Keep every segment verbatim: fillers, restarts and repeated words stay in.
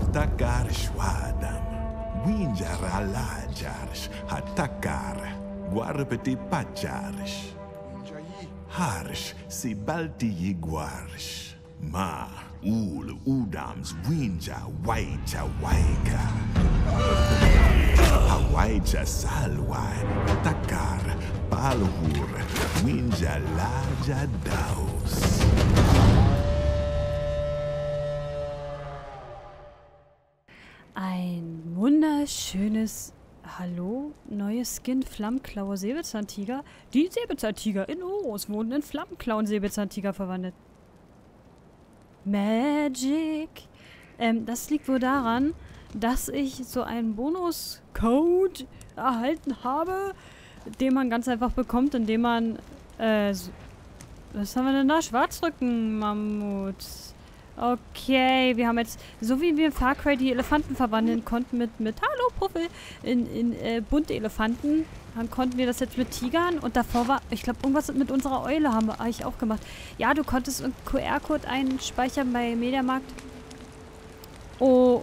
takar shwadam. Winjar alajars, hatakar, guarpeti pachars. Harsh, si balti yiguars. Ma, ul, udams, winja, waija, waika. Hawaija salwai, takar, palhur, winja, laja, daus. Ein wunderschönes Hallo, neues Skin, Flammenklauer Säbelzahntiger. Die Säbelzahntiger in Oros wurden in Flammenklauen Säbelzahntiger verwandelt. Magic! Ähm, das liegt wohl daran, dass ich so einen Bonuscode erhalten habe, den man ganz einfach bekommt, indem man, äh, so, was haben wir denn da? Schwarzrücken-Mammut. Okay, wir haben jetzt, so wie wir in Far Cry die Elefanten verwandeln konnten mit, mit Hallo Puffel, in, in äh, bunte Elefanten, dann konnten wir das jetzt mit Tigern und davor war, ich glaube, irgendwas mit unserer Eule haben wir eigentlich auch gemacht. Ja, du konntest einen Q R-Code einspeichern bei Mediamarkt. Oh.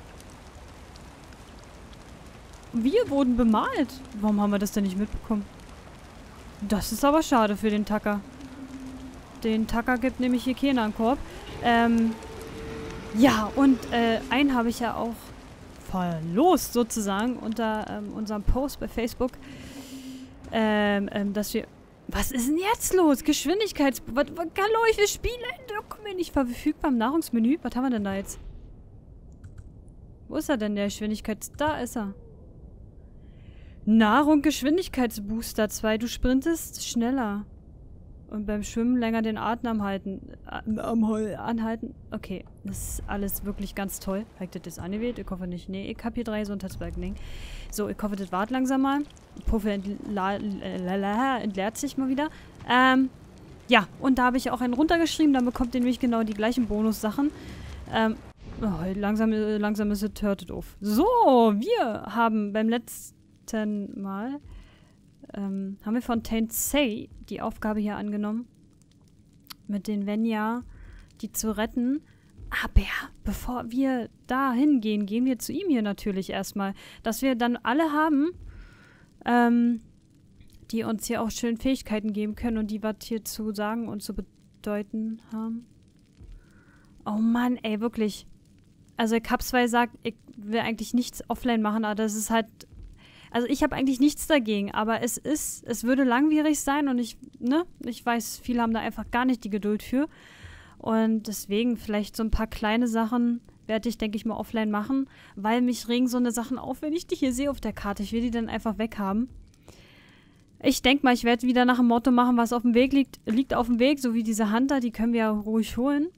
Wir wurden bemalt. Warum haben wir das denn nicht mitbekommen? Das ist aber schade für den Tacker. Den Tacker gibt nämlich hier keiner einen Korb. Ähm... Ja, und äh, einen habe ich ja auch verlost, sozusagen, unter ähm, unserem Post bei Facebook, ähm, ähm, dass wir... Was ist denn jetzt los? Geschwindigkeits... Was, was, hallo, ich will spielen. Da kommen wir nicht verfügbar im Nahrungsmenü. Was haben wir denn da jetzt? Wo ist er denn, der Geschwindigkeits... Da ist er. Nahrung Geschwindigkeitsbooster zwei. Du sprintest schneller. Und beim Schwimmen länger den Atem anhalten. anhalten. Okay, das ist alles wirklich ganz toll. Habe ich das angewählt? Ich hoffe nicht. Nee, ich habe hier drei Gesundheitsbalken. So, ich hoffe, das wart langsam mal. Puffel entla entleert sich mal wieder. Ähm, ja, und da habe ich auch einen runtergeschrieben. Dann bekommt ihr nämlich genau die gleichen Bonussachen. Ähm, oh, langsam, langsam ist es hört auf. So, wir haben beim letzten Mal... Ähm, haben wir von Tensei die Aufgabe hier angenommen, mit den Venya, die zu retten. Aber bevor wir da hingehen, gehen wir zu ihm hier natürlich erstmal. Dass wir dann alle haben, ähm, die uns hier auch schön Fähigkeiten geben können und die was hier zu sagen und zu bedeuten haben. Oh Mann, ey, wirklich. Also ich hab zwar gesagt, ich will eigentlich nichts offline machen, aber das ist halt... Also ich habe eigentlich nichts dagegen, aber es ist, es würde langwierig sein und ich, ne, ich weiß, viele haben da einfach gar nicht die Geduld für. Und deswegen vielleicht so ein paar kleine Sachen werde ich, denke ich mal, offline machen, weil mich regen so eine Sachen auf, wenn ich die hier sehe auf der Karte. Ich will die dann einfach weghaben. Ich denke mal, ich werde wieder nach dem Motto machen, was auf dem Weg liegt, liegt auf dem Weg, so wie diese Hunter, die können wir ja ruhig holen.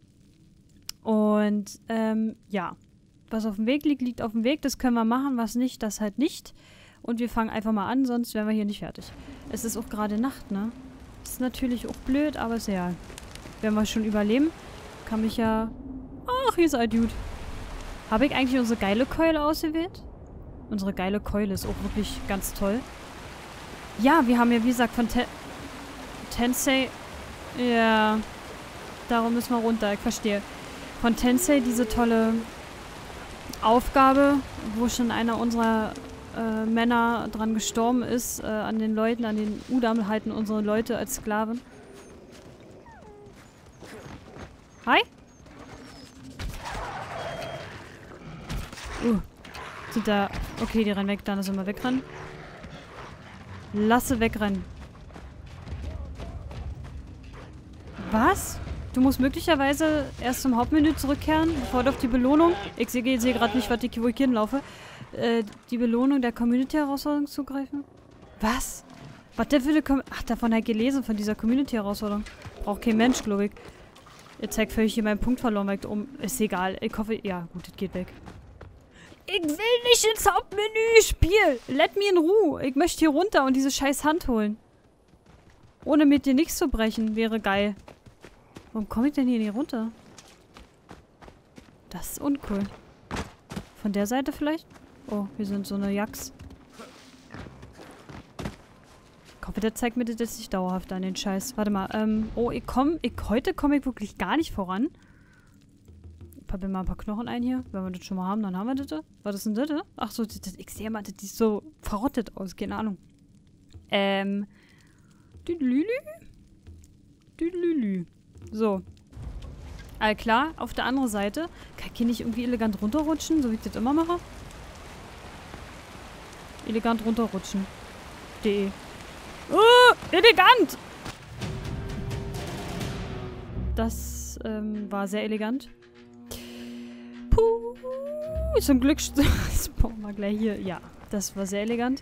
Und, ähm, ja, was auf dem Weg liegt, liegt auf dem Weg, das können wir machen, was nicht, das halt nicht. Und wir fangen einfach mal an, sonst wären wir hier nicht fertig. Es ist auch gerade Nacht, ne? Das ist natürlich auch blöd, aber ist ja... Wenn wir schon überleben, kann mich ja... Ach, hier ist ein Dude. Habe ich eigentlich unsere geile Keule ausgewählt? Unsere geile Keule ist auch wirklich ganz toll. Ja, wir haben ja, wie gesagt, von Te Tensei... Ja... Darum müssen wir runter, ich verstehe. Von Tensei diese tolle Aufgabe, wo schon einer unserer... Äh, Männer dran gestorben ist, äh, an den Leuten, an den Udam halten unsere Leute als Sklaven. Hi? Uh, sind da... Okay, die rennen weg, dann müssen wir wegrennen. Lasse wegrennen. Was? Du musst möglicherweise erst zum Hauptmenü zurückkehren, bevor du auf die Belohnung... Ich sehe seh gerade nicht, was ich, wo ich hinlaufe. Äh, die Belohnung der Community-Herausforderung zugreifen? Was? Was der für eine Com Ach, davon habe ich gelesen, von dieser Community-Herausforderung. Braucht kein Mensch, glaube ich. Ihr zeigt völlig hier meinen Punkt verloren, weil ich um... Ist egal. Ich hoffe... Ja, gut, das geht weg. Ich will nicht ins Hauptmenü, Spiel! Let me in Ruhe. Ich möchte hier runter und diese scheiß Hand holen. Ohne mit dir nichts zu brechen. Wäre geil. Warum komme ich denn hier nicht runter? Das ist uncool. Von der Seite vielleicht? Oh, wir sind so eine Jax. Ich hoffe, der zeigt mir das jetzt nicht dauerhaft an den Scheiß. Warte mal, ähm, oh, ich komm, ich, heute komme ich wirklich gar nicht voran. pappen mal ein paar Knochen ein hier. Wenn wir das schon mal haben, dann haben wir das. Was ist denn das? Ach so, das, das, ich sehe mal, das sieht so verrottet aus. Keine Ahnung. Ähm. Düdelülü. Düdelülü. So. All klar, auf der anderen Seite. Kann ich hier nicht irgendwie elegant runterrutschen, so wie ich das immer mache? Elegant runterrutschen. De. Oh, elegant! Das ähm, war sehr elegant. Puh. Zum Glück. Das brauchen wir gleich hier. Ja, das war sehr elegant.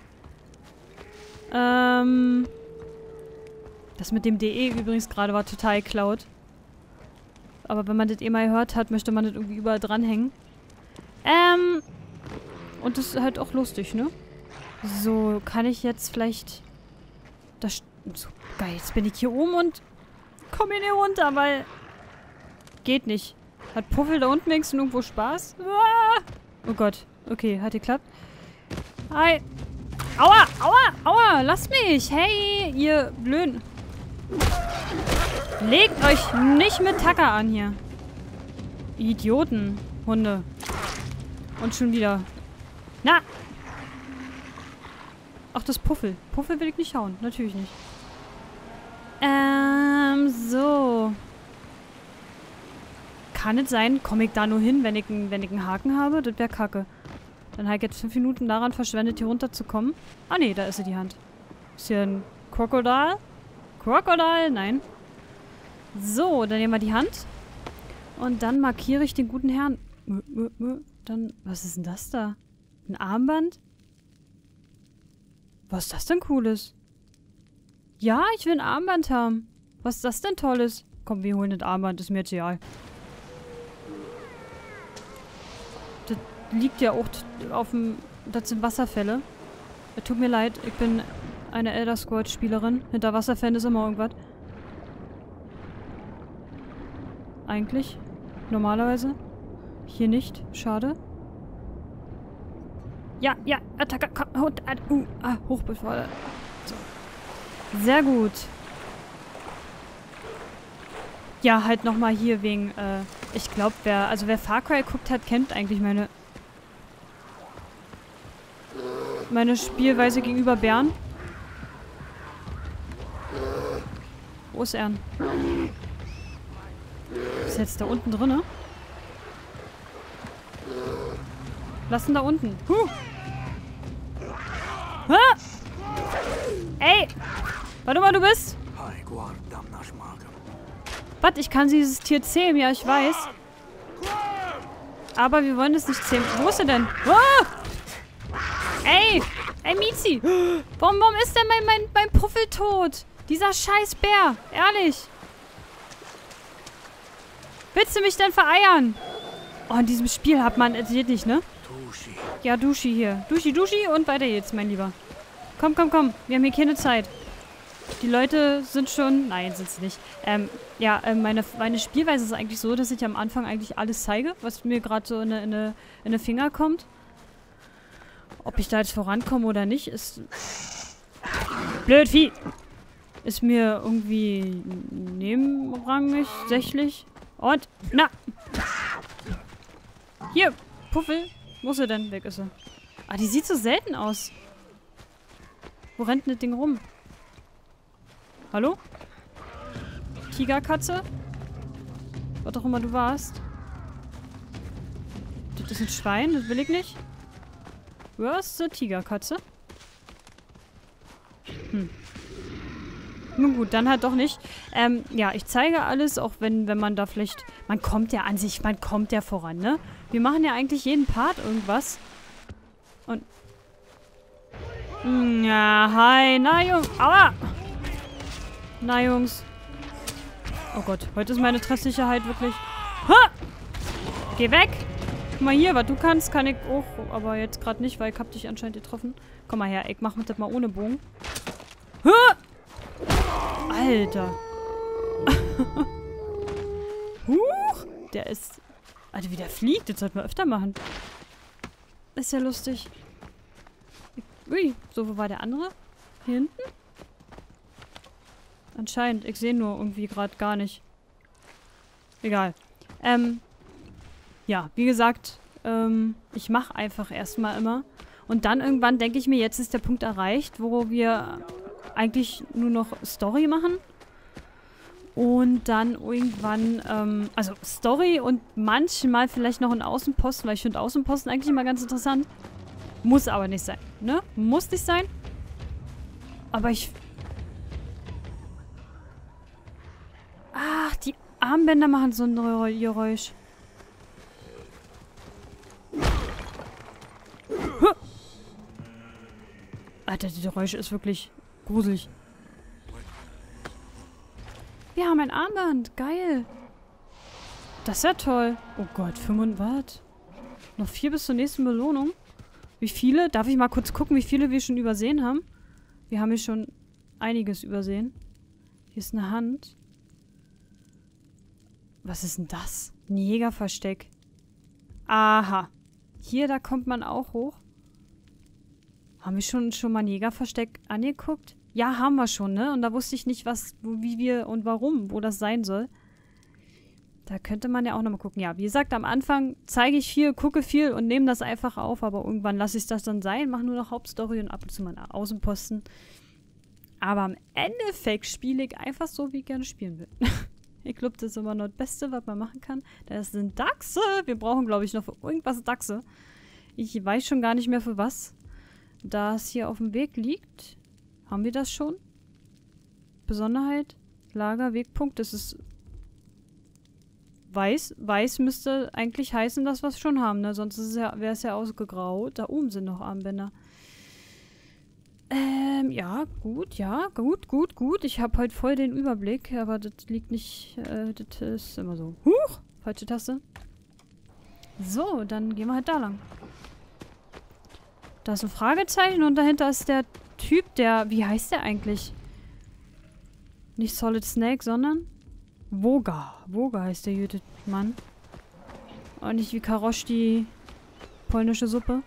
Ähm. Das mit dem D E übrigens gerade war total geklaut. Aber wenn man das eh mal gehört hat, möchte man das irgendwie überall dranhängen. Ähm. Und das ist halt auch lustig, ne? So, kann ich jetzt vielleicht... Das... So, geil, jetzt bin ich hier oben und... Komm hier nicht runter, weil... Geht nicht. Hat Puffel da unten wenigstens irgendwo Spaß? Ah! Oh Gott. Okay, hat geklappt. Hi. Aua, aua, aua, lass mich. Hey, ihr Blöden. Legt euch nicht mit Tacker an hier. Idioten. Hunde. Und schon wieder. Na! Ach, das Puffel. Puffel will ich nicht hauen. Natürlich nicht. Ähm, so. Kann es sein, komme ich da nur hin, wenn ich, wenn ich einen Haken habe? Das wäre kacke. Dann habe ich jetzt fünf Minuten daran verschwendet, hier runterzukommen. Ah, nee, da ist sie, die Hand. Ist hier ein Krokodil? Krokodil? Nein. So, dann nehmen wir die Hand. Und dann markiere ich den guten Herrn. Dann, was ist denn das da? Ein Armband? Was ist das denn Cooles? Ja, ich will ein Armband haben. Was ist das denn Tolles? Komm, wir holen das Armband, ist mir jetzt egal. Das liegt ja auch auf dem... Das sind Wasserfälle. Tut mir leid, ich bin eine Elder Scrolls-Spielerin. Hinter Wasserfällen ist immer irgendwas. Eigentlich. Normalerweise. Hier nicht. Schade. Ja, ja, Attacke, komm, uh, ah, hochbefordert. So. Sehr gut. Ja, halt nochmal hier wegen, äh, ich glaube, wer, also wer Far Cry guckt hat, kennt eigentlich meine, meine Spielweise gegenüber Bären. Wo ist er? Ist jetzt da unten drin, Lass ihn da unten. Huh. Ah! Ey! Warte mal, du bist... Was? Ich kann dieses Tier zähmen, ja, ich weiß. Aber wir wollen es nicht zähmen. Wo ist er denn? Oh! Ey! Ey, Mizi! Warum, warum ist denn mein, mein, mein Puffel tot? Dieser scheiß Bär. Ehrlich. Willst du mich denn vereiern? Oh, in diesem Spiel hat man... Es geht nicht, ne? Ja, Duschi hier. Duschi, Duschi und weiter geht's, mein Lieber. Komm, komm, komm. Wir haben hier keine Zeit. Die Leute sind schon... Nein, sind sie nicht. Ähm, ja, äh, meine, meine Spielweise ist eigentlich so, dass ich am Anfang eigentlich alles zeige, was mir gerade so in eine, in eine Finger kommt. Ob ich da jetzt vorankomme oder nicht, ist... Blöd Vieh! Ist mir irgendwie nebenrangig, sächlich. Und... Na! Hier! Puffel! Wo ist sie denn? Weg ist sie. Ah, die sieht so selten aus. Wo rennt denn das Ding rum? Hallo? Tigerkatze? Was auch immer du warst. Das ist ein Schwein, das will ich nicht. Was ist eine Tigerkatze? Hm. Nun gut, dann halt doch nicht. Ähm, ja, ich zeige alles, auch wenn, wenn man da vielleicht... Man kommt ja an sich, man kommt ja voran, ne? Wir machen ja eigentlich jeden Part irgendwas. Und... Ja, hi, na Jungs. Aua! Na Jungs. Oh Gott, heute ist meine Treffsicherheit wirklich... Ha! Geh weg! Guck mal hier, was du kannst, kann ich auch. Aber jetzt gerade nicht, weil ich hab dich anscheinend getroffen. Komm mal her, ich mach das mal ohne Bogen. Ha! Alter. Huch! Der ist... Alter, wie der fliegt. Das sollten wir öfter machen. Ist ja lustig. Ui, so, wo war der andere? Hier hinten? Anscheinend. Ich sehe nur irgendwie gerade gar nicht. Egal. Ähm, ja, wie gesagt, ähm, ich mache einfach erstmal immer. Und dann irgendwann denke ich mir, jetzt ist der Punkt erreicht, wo wir eigentlich nur noch Story machen. Und dann irgendwann, ähm, also Story und manchmal vielleicht noch einen Außenposten, weil ich finde Außenposten eigentlich immer ganz interessant. Muss aber nicht sein, ne? Muss nicht sein. Aber ich... Ach, die Armbänder machen so ein Geräusch. Huh. Alter, die Geräusche ist wirklich gruselig. Wir haben ein Armband. Geil. Das ist ja toll. Oh Gott, fünfhundert. Noch vier bis zur nächsten Belohnung. Wie viele? Darf ich mal kurz gucken, wie viele wir schon übersehen haben? Wir haben hier schon einiges übersehen. Hier ist eine Hand. Was ist denn das? Ein Jägerversteck. Aha. Hier, da kommt man auch hoch. Haben wir schon, schon mal ein Jägerversteck angeguckt? Ja, haben wir schon, ne? Und da wusste ich nicht, was, wo, wie wir und warum, wo das sein soll. Da könnte man ja auch nochmal gucken. Ja, wie gesagt, am Anfang zeige ich viel, gucke viel und nehme das einfach auf, aber irgendwann lasse ich das dann sein, mache nur noch Hauptstory und ab und zu mal einen Außenposten. Aber im Endeffekt spiele ich einfach so, wie ich gerne spielen will. Ich glaube, das ist immer noch das Beste, was man machen kann. Das sind Dachse. Wir brauchen, glaube ich, noch für irgendwas Dachse. Ich weiß schon gar nicht mehr für was. Da es hier auf dem Weg liegt, haben wir das schon? Besonderheit, Lager, Wegpunkt, das ist weiß. Weiß müsste eigentlich heißen, dass wir es schon haben, ne? Sonst ja, wäre es ja ausgegraut. Da oben sind noch Armbänder. Ähm, ja, gut, ja, gut, gut, gut. Ich habe heute voll den Überblick, aber das liegt nicht, äh, das ist immer so. Huch! Falsche Taste. So, dann gehen wir halt da lang. Da ist ein Fragezeichen und dahinter ist der Typ, der, wie heißt der eigentlich? Nicht Solid Snake, sondern Woga. Woga heißt der gute Mann. Und nicht wie Karosch die polnische Suppe.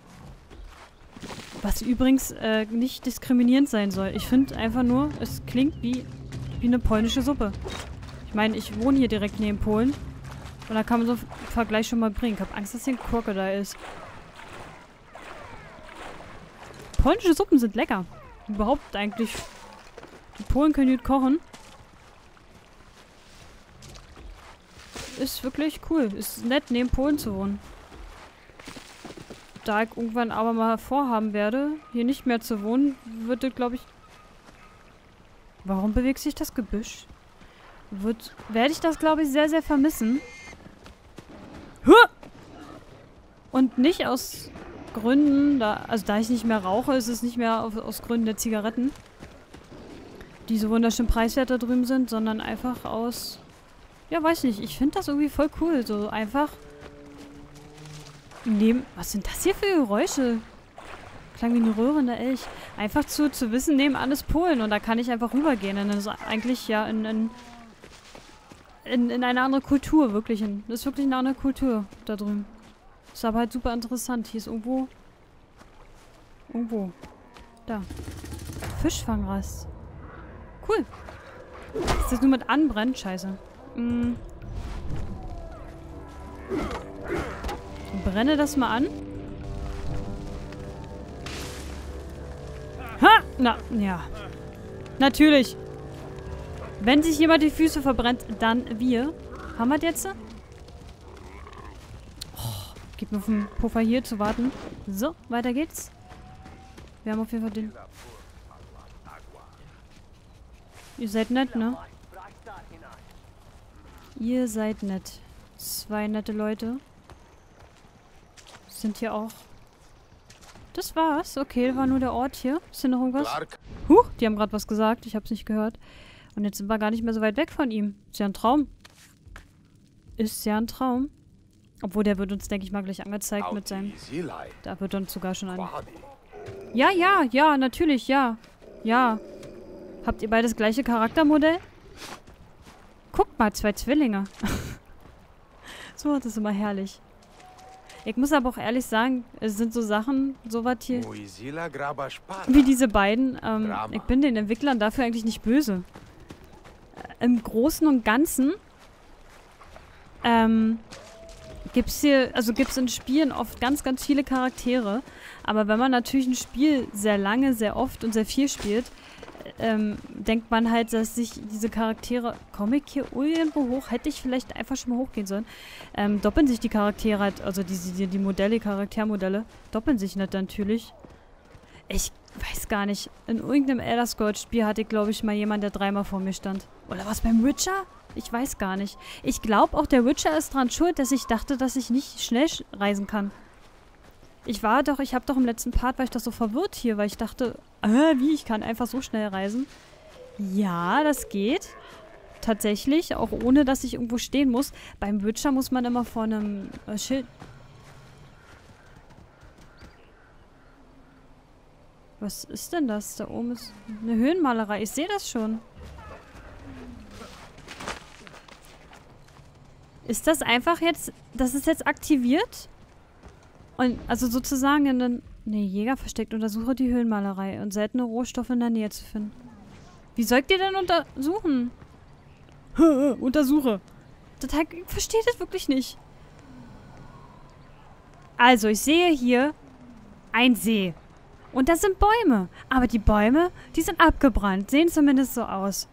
Was übrigens äh, nicht diskriminierend sein soll. Ich finde einfach nur, es klingt wie, wie eine polnische Suppe. Ich meine, ich wohne hier direkt neben Polen. Und da kann man so einen Vergleich schon mal bringen. Ich habe Angst, dass hier ein Crocodile ist. Polnische Suppen sind lecker. Überhaupt eigentlich. Die Polen können gut kochen. Ist wirklich cool. Ist nett, neben Polen zu wohnen. Da ich irgendwann aber mal vorhaben werde, hier nicht mehr zu wohnen, würde, glaube ich... Warum bewegt sich das Gebüsch? Wird, werde ich das, glaube ich, sehr, sehr vermissen. Und nicht aus Gründen, da, also da ich nicht mehr rauche, ist es nicht mehr auf, aus Gründen der Zigaretten, die so wunderschön preiswert da drüben sind, sondern einfach aus... Ja, weiß nicht, ich finde das irgendwie voll cool, so einfach... Neben, was sind das hier für Geräusche? Klang wie eine Röhre in der Elch. Einfach zu, zu wissen, nebenan ist Polen und da kann ich einfach rübergehen. Und das ist eigentlich ja in, in, in, in eine andere Kultur, wirklich. In, das ist wirklich eine andere Kultur da drüben. Ist aber halt super interessant. Hier ist irgendwo... Irgendwo. Da. Fischfangrast. Cool. Ist das nur mit anbrennt? Scheiße. Mm. Brenne das mal an. Ha! Na, ja. Natürlich. Wenn sich jemand die Füße verbrennt, dann wir. Haben wir das jetzt? Oh, gibt mir auf den Puffer hier zu warten. So, weiter geht's. Wir haben auf jeden Fall den... Ihr seid nett, ne? Ihr seid nett. Zwei nette Leute. Sind hier auch... Das war's. Okay, war nur der Ort hier. Ist hier noch irgendwas? Huch, die haben gerade was gesagt. Ich hab's nicht gehört. Und jetzt sind wir gar nicht mehr so weit weg von ihm. Ist ja ein Traum. Ist ja ein Traum. Obwohl, der wird uns, denke ich mal, gleich angezeigt mit seinem... Da wird uns sogar schon ein... Ja, ja, ja, natürlich, ja. Ja. Habt ihr beide das gleiche Charaktermodell? Guckt mal, zwei Zwillinge. So, das ist immer herrlich. Ich muss aber auch ehrlich sagen, es sind so Sachen, sowas hier, wie diese beiden. Ähm, ich bin den Entwicklern dafür eigentlich nicht böse. Äh, Im Großen und Ganzen ähm, gibt es hier, also gibt es in Spielen oft ganz, ganz viele Charaktere. Aber wenn man natürlich ein Spiel sehr lange, sehr oft und sehr viel spielt, ähm, denkt man halt, dass sich diese Charaktere... Komme ich hier irgendwo hoch? Hätte ich vielleicht einfach schon mal hochgehen sollen. Ähm, doppeln sich die Charaktere halt, also die, die, die Modelle, Charaktermodelle, doppeln sich nicht natürlich. Ich weiß gar nicht. In irgendeinem Elder Scrolls Spiel hatte ich, glaube ich, mal jemand, der dreimal vor mir stand. Oder was beim Witcher? Ich weiß gar nicht. Ich glaube auch, der Witcher ist dran schuld, dass ich dachte, dass ich nicht schnell reisen kann. Ich war doch, ich habe doch im letzten Part, war ich doch so verwirrt hier, weil ich dachte, äh, wie, ich kann einfach so schnell reisen. Ja, das geht. Tatsächlich, auch ohne, dass ich irgendwo stehen muss. Beim Witcher muss man immer vor einem äh, Schild... Was ist denn das? Da oben ist eine Höhenmalerei. Ich sehe das schon. Ist das einfach jetzt... Das ist jetzt aktiviert? Und also sozusagen in den... Nee, Jäger versteckt. Untersuche die Höhenmalerei und seltene Rohstoffe in der Nähe zu finden. Wie sollt ihr denn untersuchen? Untersuche. Das, ich verstehe das wirklich nicht. Also, ich sehe hier ein See. Und das sind Bäume. Aber die Bäume, die sind abgebrannt. Sehen zumindest so aus.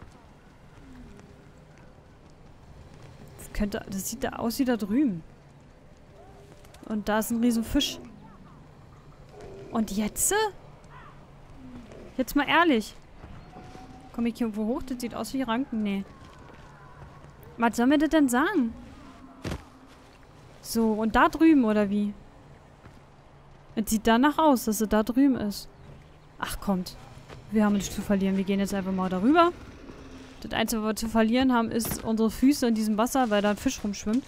Das könnte... Das sieht da aus wie da drüben. Und da ist ein riesen Fisch. Und jetzt? Jetzt mal ehrlich. Komme ich hier irgendwo hoch? Das sieht aus wie Ranken. Nee. Was soll mir das denn sagen? So, und da drüben, oder wie? Es sieht danach aus, dass es da drüben ist. Ach, kommt. Wir haben nichts zu verlieren. Wir gehen jetzt einfach mal darüber. Das Einzige, was wir zu verlieren haben, ist unsere Füße in diesem Wasser, weil da ein Fisch rumschwimmt.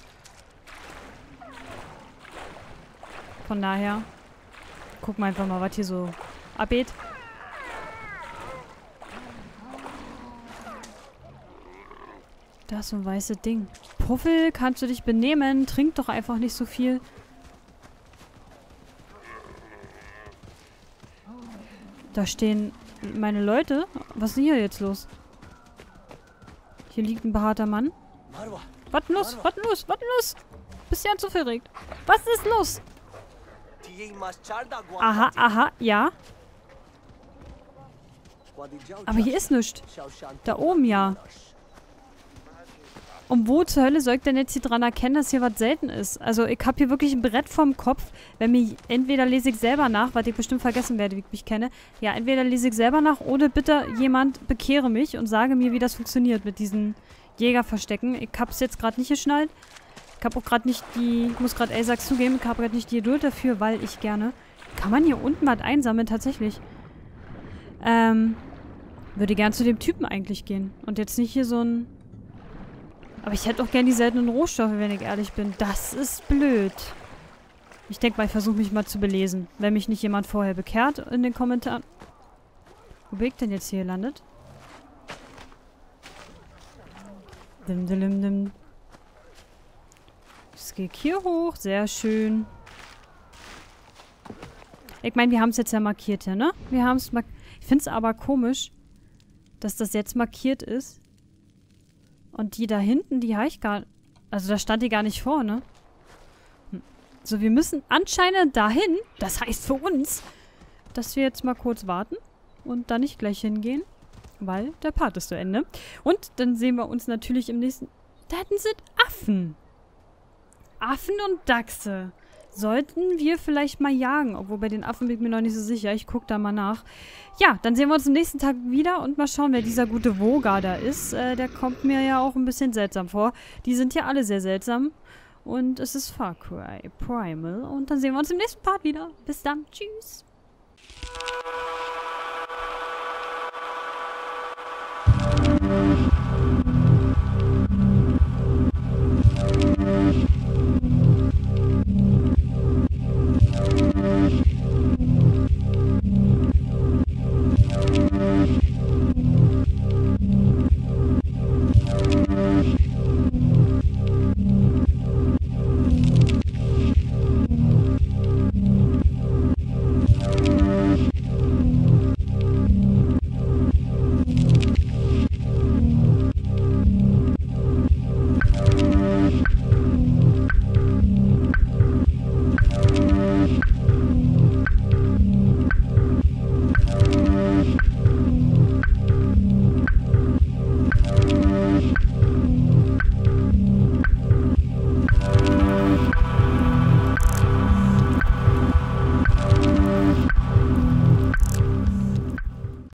Von daher gucken wir einfach mal, was hier so abgeht. Da ist so ein weißes Ding. Puffel, kannst du dich benehmen? Trink doch einfach nicht so viel. Da stehen meine Leute. Was ist denn hier jetzt los? Hier liegt ein behaarter Mann. Was denn los? Was denn los? Was denn los? Bist ja zu verregt. Was ist los? Aha, aha, ja. Aber hier ist nichts. Da oben ja. Und wo zur Hölle soll ich denn jetzt hier dran erkennen, dass hier was selten ist? Also ich habe hier wirklich ein Brett vorm Kopf. Wenn mir entweder lese ich selber nach, was ich bestimmt vergessen werde, wie ich mich kenne. Ja, entweder lese ich selber nach oder bitte jemand bekehre mich und sage mir, wie das funktioniert mit diesen Jägerverstecken. Ich habe es jetzt gerade nicht geschnallt. Ich habe auch gerade nicht die, ich muss gerade Elsack zugeben, ich habe gerade nicht die Geduld dafür, weil ich gerne... Kann man hier unten was einsammeln, tatsächlich. Ähm, würde gern zu dem Typen eigentlich gehen. Und jetzt nicht hier so ein... Aber ich hätte auch gern die seltenen Rohstoffe, wenn ich ehrlich bin. Das ist blöd. Ich denke mal, ich versuche mich mal zu belesen. Wenn mich nicht jemand vorher bekehrt in den Kommentaren. Wo bin ich denn jetzt hier gelandet? Dim, dim, dim. Jetzt gehe ich hier hoch. Sehr schön. Ich meine, wir haben es jetzt ja markiert hier, ne? Wir haben es markiert. Ich finde es aber komisch, dass das jetzt markiert ist. Und die da hinten, die habe ich gar... Also da stand die gar nicht vor, ne? Hm. So, wir müssen anscheinend dahin. Das heißt für uns, dass wir jetzt mal kurz warten und da nicht gleich hingehen. Weil der Part ist zu Ende. Und dann sehen wir uns natürlich im nächsten... Da sind Affen. Affen und Dachse. Sollten wir vielleicht mal jagen. Obwohl bei den Affen bin ich mir noch nicht so sicher. Ich gucke da mal nach. Ja, dann sehen wir uns am nächsten Tag wieder und mal schauen, wer dieser gute Voga da ist. Äh, der kommt mir ja auch ein bisschen seltsam vor. Die sind ja alle sehr seltsam. Und es ist Far Cry Primal. Und dann sehen wir uns im nächsten Part wieder. Bis dann. Tschüss.